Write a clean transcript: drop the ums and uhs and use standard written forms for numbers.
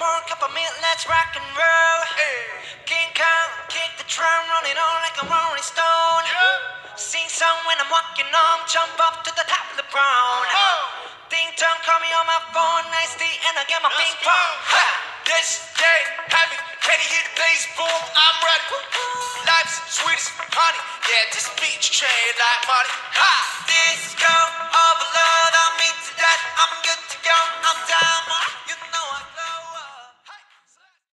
for a couple minutes, let's rock and roll. King Kong, kick the drum, rolling on like a rolling stone. Sing song when I'm walking home, jump up to the top of the brown. Ding dong, call me on my phone, nice tea, and I get my ping pong. This day, heavy, can you hear the bass boom? I'm ready. Life's sweet as honey, yeah, this beat train like money. Disco overload, I'm into that, I'm good to go, I'm down.